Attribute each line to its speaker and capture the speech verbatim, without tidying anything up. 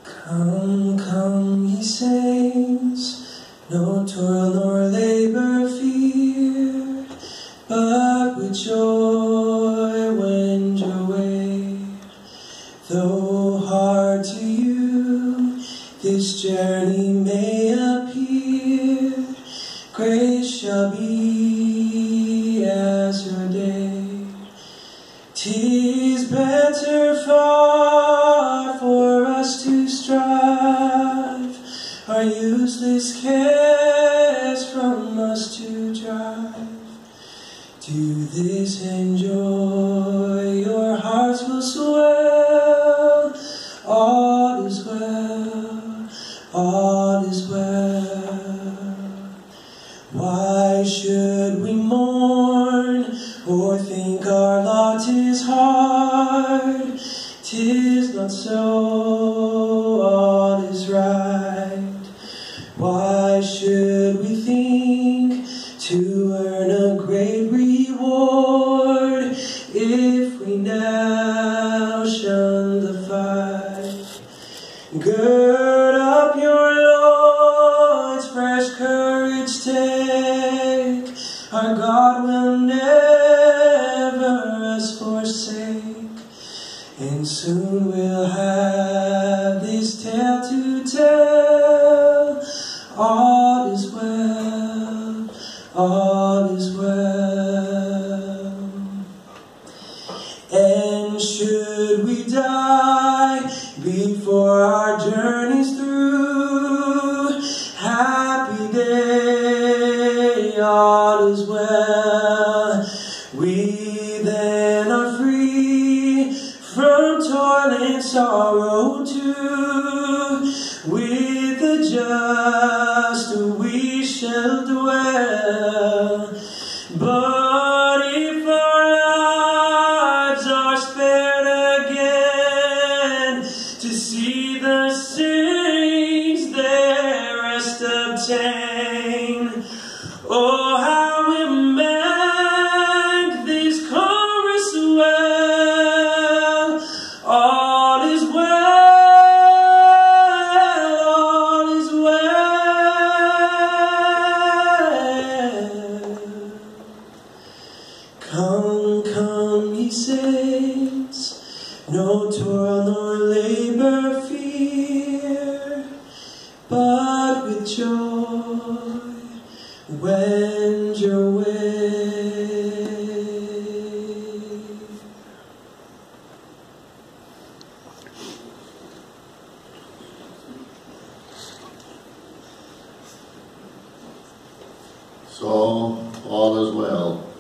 Speaker 1: Come, come, ye saints, no toil nor labor fear, but with joy wend your way. Though hard to you this journey may appear, grace shall be as your day. 'Tis better far for us to strive, our useless cares from us to drive. Do this enjoy, your hearts will swell. All is well, all is well. Why should we mourn or think our lot is hard? 'Tis not so, all is right. Why should we think to earn a great reward if we now shun the fight? Gird up your loins, fresh courage take. Our God will never us forsake, and soon we'll have this tale to tell. All is well, all is well. And should we die before our journey's through, happy day, all is well. We then are free from toil and sorrow too. With the just we shall dwell. But if our lives are spared again to see the saints their rest obtain, oh, how we make this chorus well. All is well, all is well. Come, come, ye saints, no toil nor labor fear, but with joy wend your way.
Speaker 2: So, all is well.